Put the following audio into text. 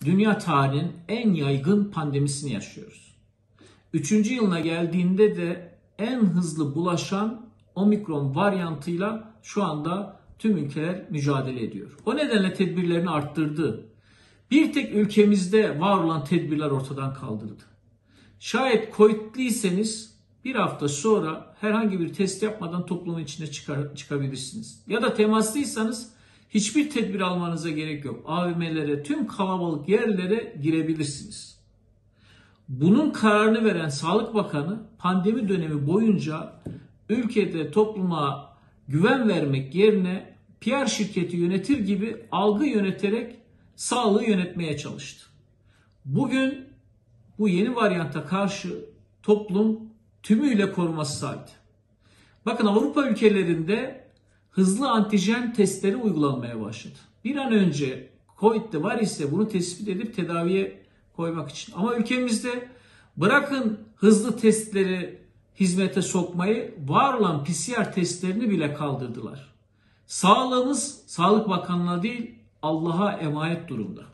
dünya tarihinin en yaygın pandemisini yaşıyoruz. 3. yılına geldiğinde de en hızlı bulaşan omikron varyantıyla şu anda tüm ülkeler mücadele ediyor. O nedenle tedbirlerini arttırdı. Bir tek ülkemizde var olan tedbirler ortadan kaldırdı. Şayet COVID'liyseniz bir hafta sonra herhangi bir test yapmadan toplumun içine çıkabilirsiniz. Ya da temaslıysanız hiçbir tedbir almanıza gerek yok. AVM'lere, tüm kalabalık yerlere girebilirsiniz. Bunun kararını veren Sağlık Bakanı pandemi dönemi boyunca ülkede topluma güven vermek yerine PR şirketi yönetir gibi algı yöneterek sağlığı yönetmeye çalıştı. Bugün bu yeni varyanta karşı toplum tümüyle koruması sağladı. Bakın Avrupa ülkelerinde hızlı antijen testleri uygulanmaya başladı. Bir an önce COVID'de var ise bunu tespit edip tedaviye koymak için. Ama ülkemizde bırakın hızlı testleri hizmete sokmayı, var olan PCR testlerini bile kaldırdılar. Sağlığımız Sağlık Bakanlığı'na değil Allah'a emanet durumda.